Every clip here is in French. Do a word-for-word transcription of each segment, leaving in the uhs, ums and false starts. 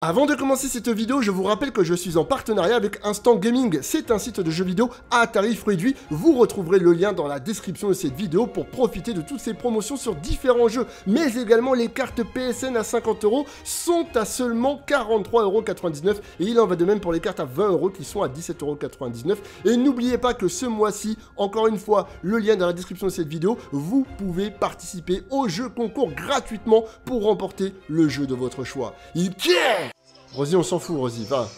Avant de commencer cette vidéo, je vous rappelle que je suis en partenariat avec Instant Gaming. C'est un site de jeux vidéo à tarif réduit. Vous retrouverez le lien dans la description de cette vidéo pour profiter de toutes ces promotions sur différents jeux. Mais également, les cartes P S N à cinquante euros sont à seulement quarante-trois euros quatre-vingt-dix-neuf. Et il en va de même pour les cartes à vingt euros qui sont à dix-sept euros quatre-vingt-dix-neuf. Et n'oubliez pas que ce mois-ci, encore une fois, le lien dans la description de cette vidéo, vous pouvez participer au jeu concours gratuitement pour remporter le jeu de votre choix. Yeah! Rosie, on s'en fout, Rosie, va.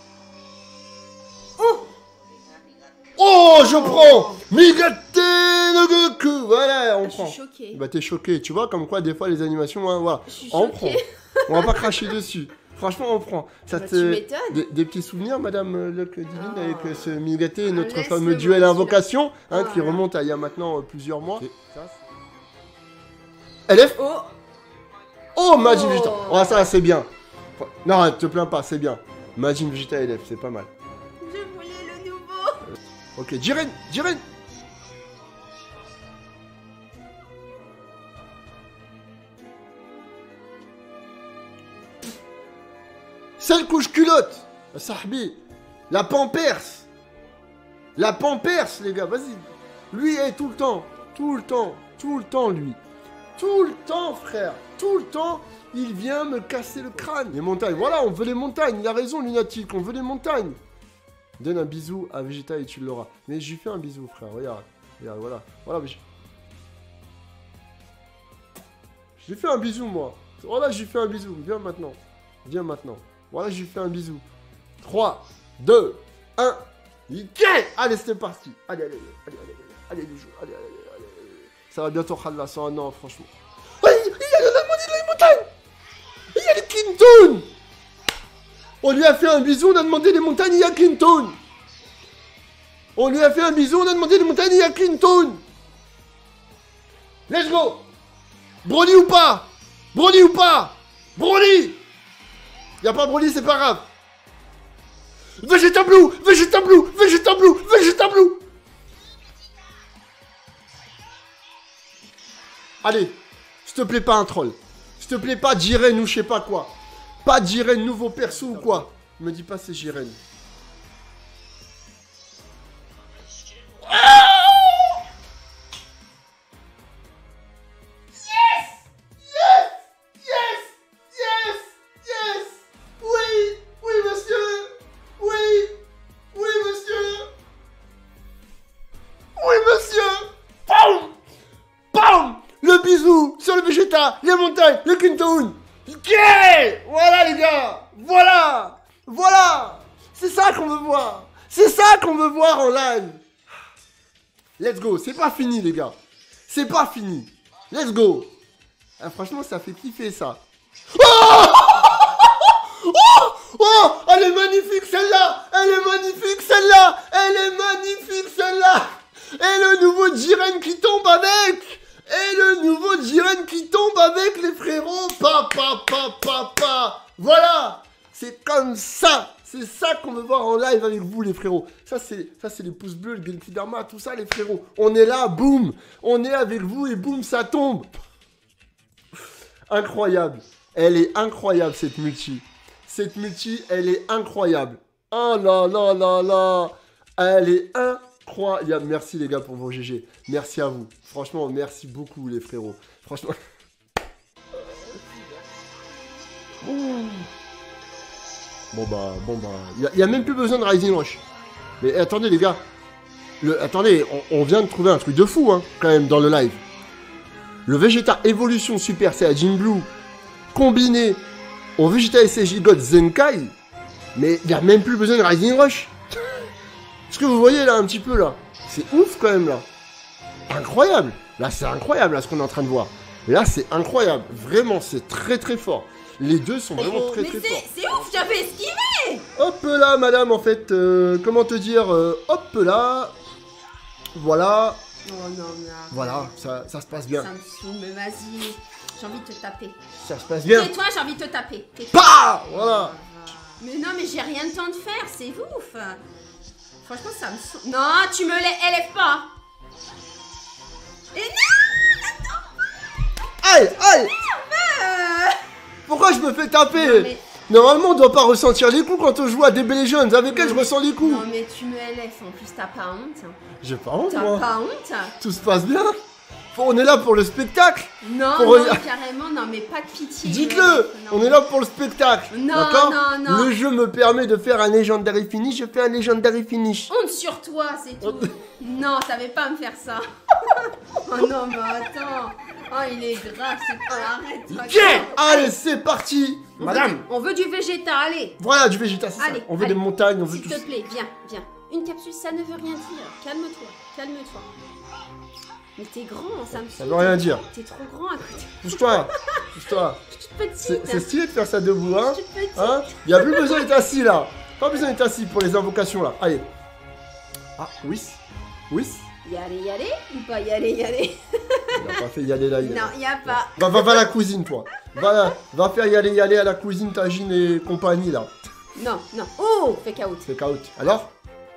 Oh, oh je prends Migate no Goku. Voilà, on je prend. Je suis choquée. Bah, t'es choquée, tu vois, comme quoi, des fois, les animations, hein, voilà. Je suis On choquée. prend. On va pas cracher dessus. Franchement, on prend. Ça Bah, te... tu m'étonnes. des, des petits souvenirs, Madame Luck Divine, Oh. avec euh, ce Migate et notre Laisse-le fameux moi, duel celui-là. invocation, hein, Oh qui là. remonte à il y a maintenant euh, plusieurs mois. Et ça, c'est- L F. Oh, Oh, Majin Oh. Vegeta. Oh, ça, c'est bien. Non, te plains pas, c'est bien. Majin Vegeta L F, c'est pas mal. je voulais le nouveau. Ok, Jiren, Jiren. Celle couche culotte. Sahbi. La Pampers. La Pampers, les gars, vas-y. Lui est tout le temps. Tout le temps. Tout le temps, lui. Tout le temps, frère. Tout le temps, il vient me casser le crâne. Les montagnes. Voilà, on veut les montagnes. Il a raison, Lunatic. On veut les montagnes. Donne un bisou à Vegeta et tu l'auras. Mais je lui fais un bisou, frère. Regarde. Regarde, voilà. Voilà, Vegeta. Je lui fais un bisou, moi. Voilà, je lui fais un bisou. Viens maintenant. Viens maintenant. Voilà, je lui fais un bisou. trois, deux, un. Nickel. Allez, c'est parti. Allez, allez, allez, allez, allez, allez, les joueurs. Allez, allez, allez, allez. Ça va bientôt, Khallah. Ça, non, franchement. Oh, il y a le Lamoni de la montagne. Il y a les Kintoon. On lui a fait un bisou, on a demandé les montagnes, il y a Kintoon. On lui a fait un bisou, on a demandé les montagnes, il y a Kintoon. Let's go. Broly ou pas? Broly ou pas? Broly. Y a pas Broly, c'est pas grave. Vegeta Blue, Vegeta Blue, Vegeta Blue, Vegeta Blue. Allez, s'il te plaît pas un troll. S'il te plaît pas Jiren ou je sais pas quoi. Pas Jiren, nouveau perso ou quoi. Me dis pas c'est Jiren. Bisous sur le Vegeta, les montagnes, le Kintoon. Yeah. Voilà les gars. Voilà. Voilà. C'est ça qu'on veut voir. C'est ça qu'on veut voir en live. Let's go. C'est pas fini les gars. C'est pas fini. Let's go. Ah, franchement ça fait kiffer ça. Oh, oh, oh, elle est magnifique celle-là. Elle est magnifique celle-là. Elle est magnifique celle-là. Et le nouveau Jiren qui tombe avec. Et le nouveau Jiren qui tombe avec les frérots. Pa, pa, pa, pa, pa. Voilà. C'est comme ça. C'est ça qu'on veut voir en live avec vous, les frérots. Ça, c'est ça, c'est les pouces bleus, le Genki Dama, tout ça, les frérots. On est là, boum. On est avec vous et boum, ça tombe. Incroyable. Elle est incroyable, cette multi. Cette multi, elle est incroyable. Oh là là là là. Elle est incroyable. Incroyable. Merci les gars pour vos G G. Merci à vous. Franchement, merci beaucoup les frérots. Franchement. Bon bah, bon bah. Il n'y a, a même plus besoin de Rising Rush. Mais attendez les gars. Le, attendez, on, on vient de trouver un truc de fou hein, quand même dans le live. Le Vegeta Evolution Super Saiyajin Blue combiné au Vegeta S S J God Zenkai. Mais il n'y a même plus besoin de Rising Rush. Ce que vous voyez là un petit peu là, c'est ouf quand même là. Incroyable. Là c'est incroyable là ce qu'on est en train de voir. Là c'est incroyable. Vraiment c'est très très fort. Les deux sont vraiment très mais très c'est forts. c'est ouf, j'avais esquivé. Hop là madame en fait, euh, comment te dire, euh, hop là. Voilà. Oh non mais arrête. Voilà, ça, ça se passe bien. Ça me saoule, mais vas-y. J'ai envie de te taper. Ça se passe bien. Et toi, j'ai envie de te taper. Tais-toi. Bah voilà. Mais non, mais j'ai rien de temps de faire, c'est ouf. Franchement, ça me saoule. Non, tu me l'élèves pas. Et non, attends. Aïe, aïe. Euh... Pourquoi je me fais taper? Non, mais Normalement, on doit pas ressentir les coups quand on joue à D B Legends. Avec elle, je ressens les coups. Non, mais tu me L F en plus, t'as pas honte. J'ai pas honte, T'as moi. pas honte. Tout se passe bien. On est là pour le spectacle. Non, Pour non, regarder- carrément, non, mais pas de pitié. Dites-le. Non. On est là pour le spectacle. Non, D'accord. non, non. Le jeu me permet de faire un Legendary Finish. Je fais un Legendary Finish. Honte sur toi, c'est tout. Non, t'avais pas à me faire ça. Oh non, mais attends. Oh, il est grave, c'est pas. Arrête. toi, Tiens. toi. Allez, c'est parti. On Madame. veut du- On veut du végéta, allez. Voilà, du végétal, c'est ça. Allez, On veut allez. des montagnes, on veut S'il tout te ça. plaît, viens, viens. Une capsule, ça ne veut rien dire. Calme-toi, calme-toi. Mais t'es grand, ça me Ça saoule. veut rien dire. T'es trop grand à côté. Pousse-toi. Pousse-toi. Je suis toute petite. C'est c'est stylé de faire ça debout, hein. Je suis toute petite. Hein. Il n'y a plus besoin d'être assis là. Pas besoin d'être assis pour les invocations là. Allez. Ah, oui. Oui. Y aller, y aller ou pas y aller, y aller? Il a pas fait y aller là. Il a... Non, y a pas. Va, va, va à la cuisine, toi. Va, là, va faire y aller, y aller à la cuisine, Tagine et compagnie là. Non, non. Oh, fake out. C'est chaos. Alors?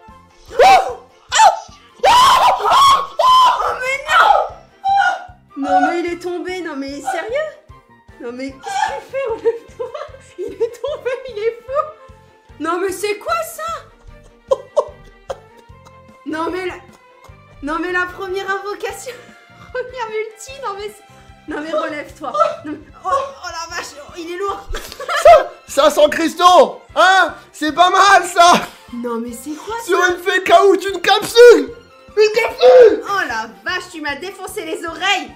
Non, mais il est tombé. Non, mais sérieux? Non, mais qu'est-ce que tu fais? Relève-toi. Il est tombé, il est fou. Non, mais c'est quoi ça? Non, mais la... Non, mais la première invocation. Première multi. Non, mais... Non, mais relève-toi. Non, mais- Oh, oh la vache, oh, il est lourd. cinq cents cristaux. Hein? C'est pas mal ça. Non, mais c'est quoi ça? Sur une fake out, une capsule. Une capsule. Oh la vache, tu m'as défoncé les oreilles.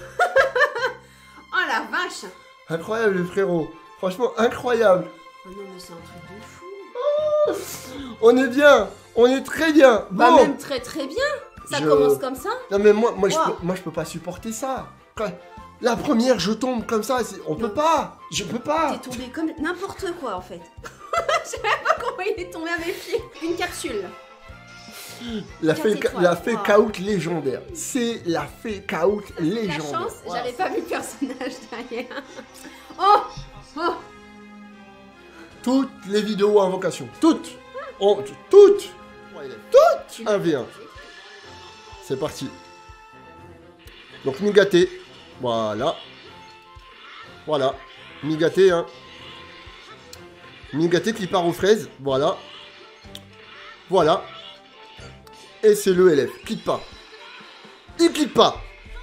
Oh la vache. Incroyable, frérot. Franchement, incroyable. Oh non, mais c'est un truc de fou. On est bien. On est très bien. Bah Bon. même très très bien. Ça Je- commence comme ça. Non mais moi, moi, je Wow. peux, moi je peux pas supporter ça. Quand- La première, je tombe comme ça, c'est- on Non. peut pas. Je peux pas. T'es tombé comme n'importe quoi en fait. Je sais même pas comment il est tombé à mes pieds. Une capsule. La quatre fake, étoiles. la fake Wow. out légendaire. C'est la fake out La légendaire. chance, Wow. j'avais pas vu le personnage derrière. Oh, oh. Toutes les vidéos invocation. Toutes. Oh, t- toutes. Toutes. un v un. C'est parti. Donc Migaté. Voilà. Voilà. Migaté, hein. Migaté qui part aux fraises. Voilà. Voilà. Et c'est le L F. Clique pas. Il clique pas.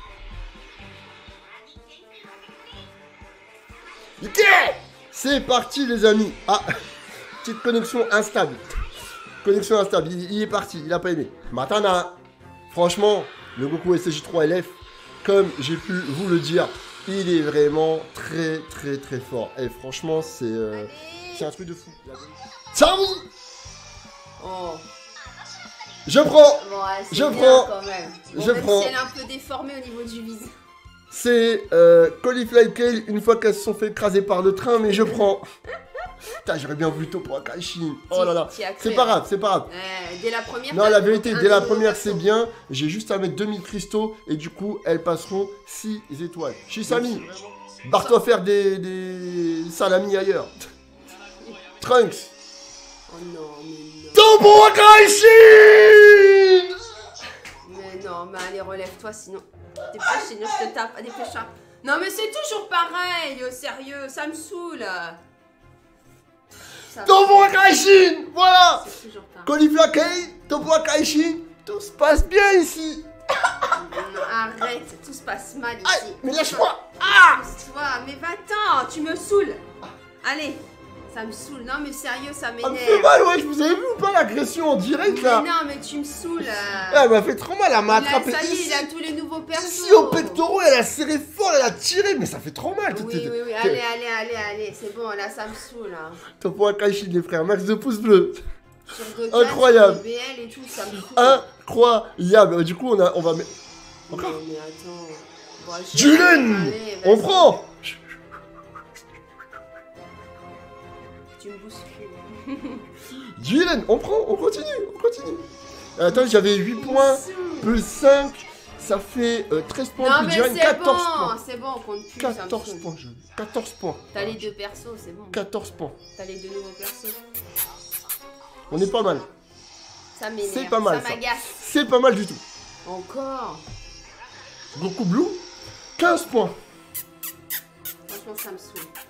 Ok. C'est parti les amis. Ah. Petite connexion instable. Connexion instable. Il, il est parti. Il a pas aimé. Matana. Franchement, le Goku S C J trois L F, comme j'ai pu vous le dire, il est vraiment très très très fort. Et franchement, c'est euh, c'est un truc de fou. Ciao. Oh. Je prends. Bon, ouais, c'est Je bien prends. quand même. Bon, Je même prends. si elle est un peu déformée au niveau du visage. C'est euh, Caulifly Kale une fois qu'elles se sont fait écraser par le train, mais je prends. Putain, j'aurais bien voulu Topo Akashi. Oh là là. T'y as cru, C'est pas hein. grave, c'est pas grave. Ouais, dès la première. Non, t'as la vu vérité, un dès la nouveau première, perso. c'est bien. J'ai juste à mettre deux mille cristaux et du coup, elles passeront six étoiles. Shisami, barre-toi faire des, des salamis ailleurs. Trunks. Oh non, mais non. Topo Akashi. Mais non, mais allez, relève-toi sinon. Dépêche, sinon je te tape. Dépêche-toi. Non, mais c'est toujours pareil, oh, sérieux, ça me saoule. Ça- Topo Akashi. Voilà. C'est toujours pareil. Caulifly Kale, Topo Akashi. Tout se passe bien ici. Non, arrête, tout se passe mal ici. Aïe, mais lâche-moi. Ah. Pousse-toi, mais va-t'en, tu me saoules. Allez, ça me saoule. Non, mais sérieux, ça Ça me fait m'énerve. mal, ouais. Vous avez vu ou pas l'agression en direct Mais là? non, mais tu me saoules. Elle m'a fait trop mal, elle m'a Il a- attrapé ça y est, ici. il a tous les nouveaux persos. Ici au pectoral, elle a serré fort, elle a tiré, mais ça fait trop mal. Oui, oui, oui, allez, allez, allez, allez, c'est bon, là, ça me saoule. Hein. Topo Akashi, les frères, max de pouces bleus. Sur Goku, Incroyable. sur B L et tout, ça me fout. Incroyable. Du coup, on, a, on va mettre. Encore Non, mais attends. Bon, je- Julen. Allez, On vas-y. prend. Tu me bouscules. Julen, on prend, on continue, on continue. Attends, j'avais huit points, plus cinq, ça fait euh, treize points, Non, plus mais Julen, c'est quatorze bon, points. c'est bon, on compte plus, ça me quatorze saoule. points, je... quatorze points. T'as les deux persos, c'est bon. quatorze points. T'as les deux nouveaux persos. On est pas mal. Ça m'énerve, C'est pas mal, ça ça. m'agace. C'est pas mal du tout. Encore. Goku Blue, quinze points. Franchement, ça me saoule.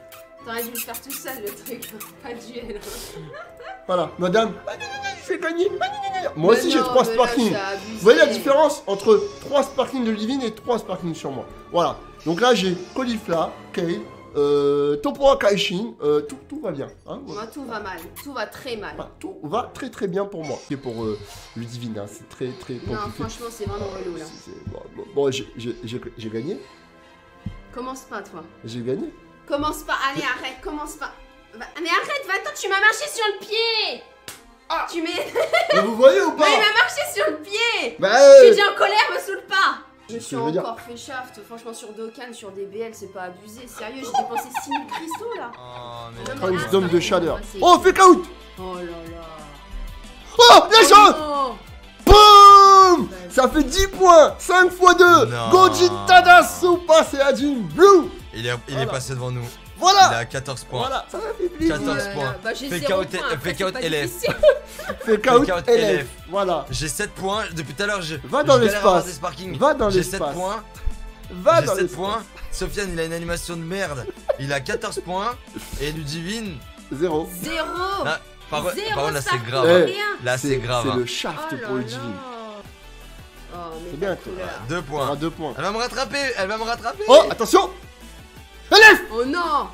T'aurais dû le faire tout seul le truc, pas de duel. Voilà, madame, je vais gagner. Moi Mais aussi j'ai non, trois mais là, sparkling. c'est abusé. Vous voyez la différence entre trois sparkling de Livin et trois sparkling sur moi. Voilà, donc là j'ai Caulifla, Kale, euh, Topora Kaishin, euh, tout, tout va bien. Hein, voilà. Moi tout va mal, tout va très mal. Enfin, tout va très très bien pour moi. Et pour euh, Ludivine, hein, c'est très très compliqué. Non, franchement, c'est vraiment relou là. C'est- c'est- Bon, bon, bon, j'ai- j'ai j'ai gagné. Commence pas, toi. J'ai gagné. Commence pas, allez, arrête, commence pas. Va- Mais arrête, va-t'en, tu m'as marché sur le pied. Ah. Tu m'es. Mais vous voyez ou pas? Mais il m'a marché sur le pied. Bah, Je suis euh, déjà en colère, me saoule pas. Je me ce suis que je veux dire. encore fait shaft, franchement sur Dokkan, sur des B L, c'est pas abusé. Sérieux, j'ai dépensé six mille cristaux là. Oh, mais Non, mais Trans là, Dome de ça- chaleur. c'est- Oh, fake out. Oh là là. Oh, la chance. Oh Boum. Ça fait dix points. cinq fois deux. Non. Gojita Super Saiyajin Blue. il est, il Voilà. est passé devant nous. Il Voilà. a quatorze points. Voilà, ça m'a fait plaisir. quatorze là là. points. Bah j'ai Fake zéro out- point, après, fake c'est out pas L F. difficile. Fake out Fake out L L F. F. Voilà. J'ai sept points. Depuis tout à l'heure, je. Va dans je galère à avoir l'espace. des sparkings. Va dans J'ai sept l'espace. points. Va J'ai dans sept l'espace. points. Sofiane, il a une animation de merde. Il a quatorze points. Et Ludivine. Zéro. Zéro. Là, par, Zéro par contre, là, c'est sparkling, grave. Eh, rien. Là, c'est grave. C'est hein. le shaft Oh pour là Ludivine. là. Oh, mais C'est bien, ta toi. couleur. Deux On points. aura deux points. Elle va me rattraper. Elle va me rattraper. Oh, attention. L F. Oh non.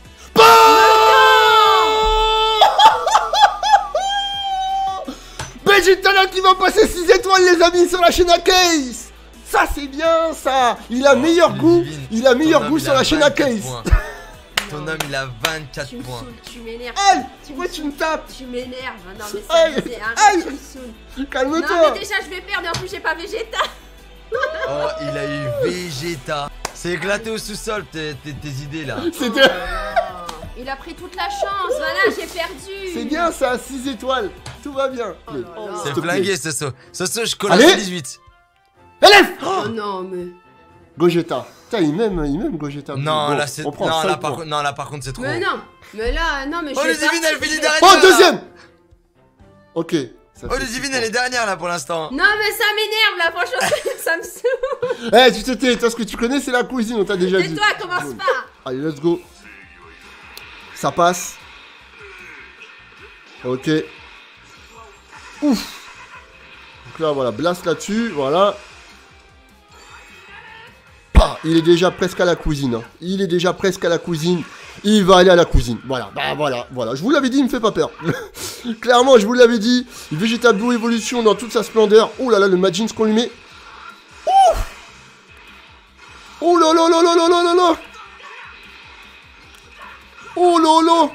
Vegeta qui va passer six étoiles les amis sur la chaîne à Case. Ça c'est bien ça. Il a Oh, meilleur goût. Ludivine, Il a ton meilleur homme, goût il sur a la chaîne à vingt-quatre Case. points. Ton Non. homme, il a vingt-quatre Tu me points. saoules, tu m'énerves. Aïe. Tu Pourquoi me tu me tapes? Tu m'énerves. Non mais ça Aïe. c'est arrête, Aïe. tu me saoules. Non Calme-toi. mais déjà je vais perdre et en plus j'ai pas Vegeta. Oh, il a eu Vegeta. C'est éclaté au sous-sol tes, tes, tes idées là. C'était. Oh, il a pris toute la chance. Voilà, j'ai perdu. C'est bien ça, six étoiles. Tout va bien. Oh là là. C'est s'il te plaît. flingué, Soso. Soso, je colle Allez. à dix-huit. L F. Oh non mais. Gogeta. Putain, il m'aime, il m'aime Gogeta. Non, Bon, là, c'est. on prend Non, cinq là, par points. contre, non, là, par contre, c'est trop. Mais non. Mais là, non mais je Oh, vais Ludivine, elle partir, finit je vais- derrière. Oh, deuxième. Ok. ça Oh, fait Ludivine, six elle est dernière là pour l'instant. Non mais ça m'énerve là, franchement ça, ça me saoule. points. Eh, tu te tais, toi ce que tu connais c'est la cuisine, on t'a déjà dit. Tais-toi, commence pas. Allez, let's go. Ça passe. Ok. Ouf. Donc là, voilà, blast là-dessus, voilà. Pah, il est déjà presque à la cuisine. hein. Il est déjà presque à la cuisine. Il va aller à la cuisine. Voilà, bah voilà, voilà. Je vous l'avais dit, il me fait pas peur. Clairement, je vous l'avais dit. Vegeta Blue Evolution dans toute sa splendeur. Oh là là, le Majins qu'on lui met. Ouf. Oh là là là là là là là là. Oh là là.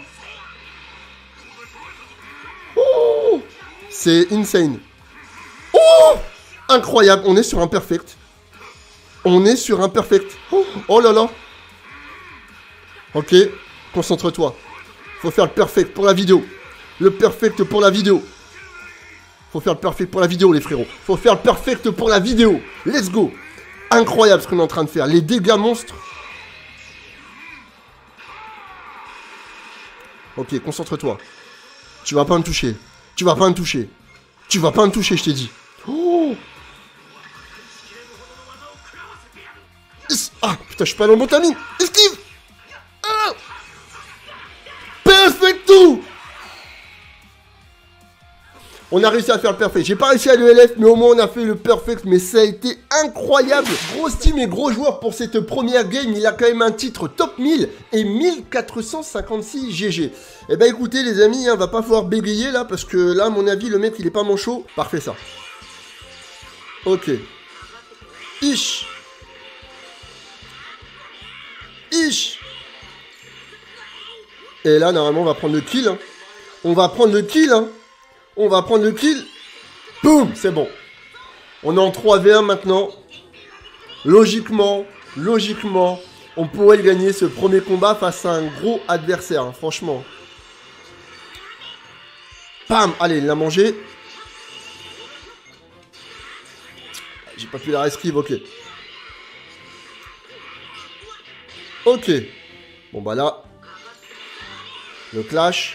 Oh. C'est insane. Oh. Incroyable, on est sur un perfect. On est sur un perfect. Oh, oh là là. Ok, concentre-toi. Faut faire le perfect pour la vidéo. Le perfect pour la vidéo. Faut faire le perfect pour la vidéo, les frérots. Faut faire le perfect pour la vidéo. Let's go. Incroyable ce qu'on est en train de faire. Les dégâts monstres. Ok, concentre-toi. Tu vas pas me toucher. Tu vas pas me toucher. Tu vas pas me toucher, je t'ai dit. Oh. Ah, putain, je suis pas dans le bon timing. Esquive. Ah. Perfecto. On a réussi à faire le perfect. J'ai pas réussi à le L F, mais au moins on a fait le perfect. Mais ça a été incroyable. Grosse team et gros joueur pour cette première game. Il a quand même un titre top mille et mille quatre cent cinquante-six G G. Eh ben écoutez les amis, hein, va pas falloir bégayer là. Parce que là, à mon avis, le mec il est pas manchot. Parfait ça. Ok. Ish. Ish. Et là, normalement, on va prendre le kill. Hein. On va prendre le kill. Hein. On va prendre le kill. Boum, c'est bon. On est en trois v un maintenant. Logiquement, logiquement, on pourrait gagner ce premier combat face à un gros adversaire, hein, franchement. Pam, allez, il l'a mangé. J'ai pas pu la esquive, ok. Ok. Bon bah là. Le clash.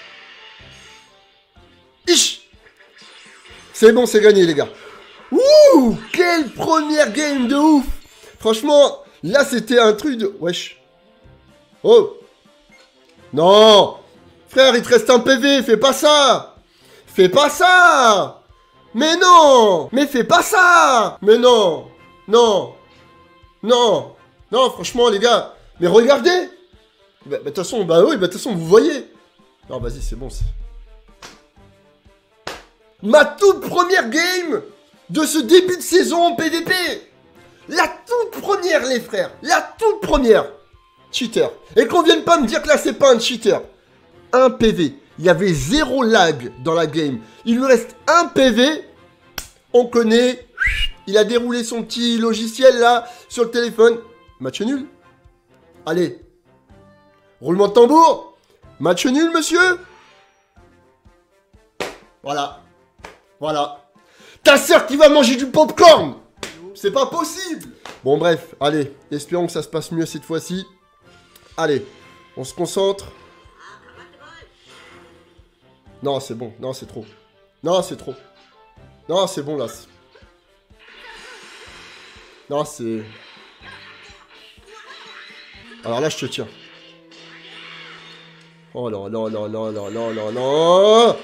Ish. C'est bon, c'est gagné les gars. Ouh, quelle première game de ouf. Franchement, là c'était un truc de... Wesh. Oh. Non. Frère, il te reste un P V, fais pas ça. Fais pas ça. Mais non. Mais fais pas ça. Mais non. Non. Non. Non, franchement, les gars. Mais regardez. Bah, de toute façon, bah oui, bah de toute façon, vous voyez. Non, vas-y, c'est bon. Ma toute première game de ce début de saison en P V P. La toute première, les frères. La toute première. Cheater. Et qu'on vienne pas me dire que là, c'est pas un cheater. Un P V. Il y avait zéro lag dans la game. Il lui reste un P V. On connaît. Il a déroulé son petit logiciel là sur le téléphone. Match nul. Allez. Roulement de tambour. Match nul, monsieur. Voilà. Voilà. Ta sœur qui va manger du popcorn. C'est pas possible. Bon, bref. Allez. Espérons que ça se passe mieux cette fois-ci. Allez. On se concentre. Non, c'est bon. Non, c'est trop. Non, c'est trop. Non, c'est bon, là. Non, c'est... Alors là, je te tiens. Oh non, non, non, non, non, non, non, non.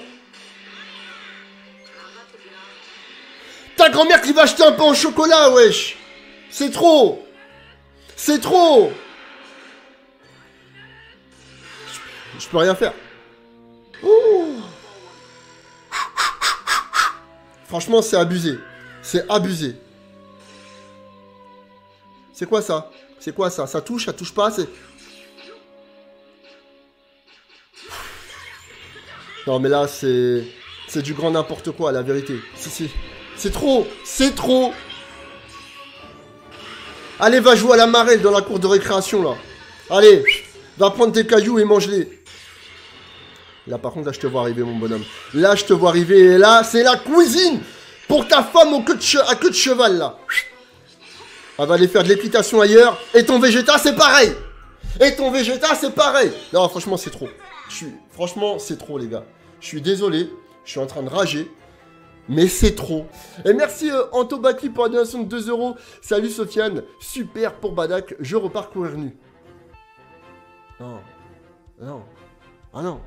Ta grand-mère qui va acheter un pain au chocolat, wesh. C'est trop. C'est trop. Je, je peux rien faire. Ouh. Franchement, c'est abusé. C'est abusé. C'est quoi ça? C'est quoi ça? Ça touche, ça touche pas, c'est... Non, mais là, c'est... C'est du grand n'importe quoi, la vérité. C'est trop. C'est trop. Allez, va jouer à la marelle dans la cour de récréation, là. Allez, va prendre tes cailloux et mange-les. Là, par contre, là, je te vois arriver, mon bonhomme. Là, je te vois arriver, et là, c'est la cuisine pour ta femme au queue de che... à queue de cheval, là. Elle va aller faire de l'équitation ailleurs. Et ton Vegeta, c'est pareil. Et ton Vegeta, c'est pareil. Non, franchement, c'est trop. Je suis... Franchement, c'est trop, les gars. Je suis désolé. Je suis en train de rager. Mais c'est trop. Et merci euh, Antobaki pour la donation de deux euros. Salut Sofiane. Super pour Badak. Je repars courir nu. Non. Non. Ah non.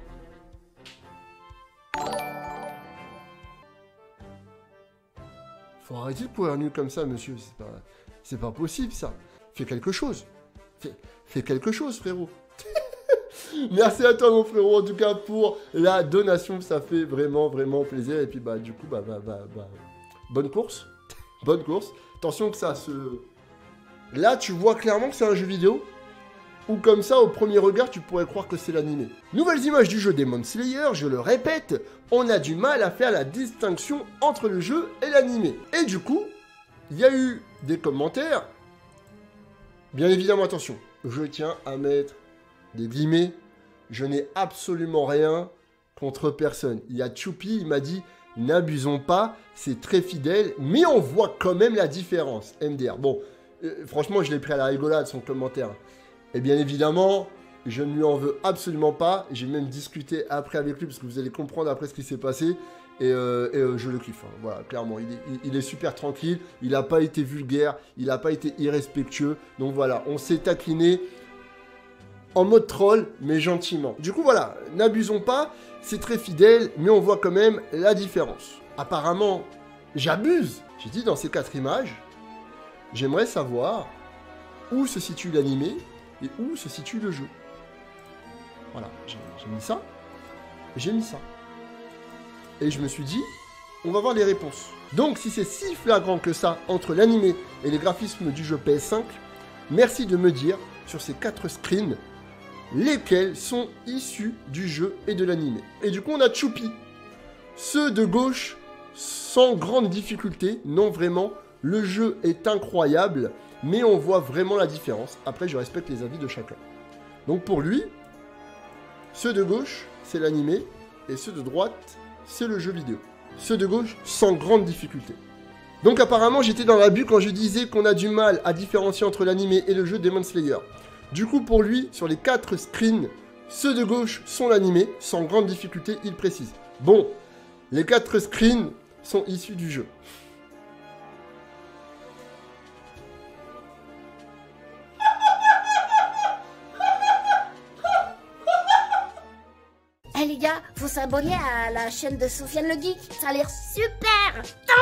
Faut arrêter de courir nu comme ça, monsieur. C'est pas... C'est pas possible, ça. Fais quelque chose. Fais, fais quelque chose, frérot. Merci à toi, mon frérot, en tout cas, pour la donation. Ça fait vraiment, vraiment plaisir. Et puis, bah, du coup, bah, bah, bah, bah bonne course. Bonne course. Attention que ça se... Là, tu vois clairement que c'est un jeu vidéo. Ou comme ça, au premier regard, tu pourrais croire que c'est l'animé. Nouvelles images du jeu Demon Slayer, je le répète, on a du mal à faire la distinction entre le jeu et l'animé. Et du coup, il y a eu des commentaires. Bien évidemment, attention, je tiens à mettre des guillemets. Je n'ai absolument rien contre personne. Il y a Choupi, il m'a dit, n'abusons pas, c'est très fidèle, mais on voit quand même la différence. M D R. Bon, euh, franchement, je l'ai pris à la rigolade, son commentaire. Et bien évidemment, je ne lui en veux absolument pas. J'ai même discuté après avec lui, parce que vous allez comprendre après ce qui s'est passé. Et, euh, et euh, je le kiffe, hein. Voilà, clairement, il est, il, il est super tranquille, il n'a pas été vulgaire, il n'a pas été irrespectueux, donc voilà, on s'est taquiné en mode troll, mais gentiment. Du coup, voilà, n'abusons pas, c'est très fidèle, mais on voit quand même la différence. Apparemment, j'abuse. J'ai dit dans ces quatre images, j'aimerais savoir où se situe l'animé et où se situe le jeu. Voilà, j'ai mis ça, j'ai mis ça. Et je me suis dit, on va voir les réponses. Donc, si c'est si flagrant que ça entre l'animé et les graphismes du jeu P S cinq, merci de me dire, sur ces quatre screens, lesquels sont issus du jeu et de l'animé. Et du coup, on a Choupi. Ceux de gauche, sans grande difficulté, non vraiment, le jeu est incroyable, mais on voit vraiment la différence. Après, je respecte les avis de chacun. Donc pour lui, ceux de gauche, c'est l'animé, et ceux de droite, c'est le jeu vidéo. Ceux de gauche, sans grande difficulté. Donc apparemment, j'étais dans l'abus quand je disais qu'on a du mal à différencier entre l'animé et le jeu Demon Slayer. Du coup, pour lui, sur les quatre screens, ceux de gauche sont l'animé, sans grande difficulté, il précise. Bon, les quatre screens sont issus du jeu. s'abonner à la chaîne de Sofiane le Geek. Ça a l'air super.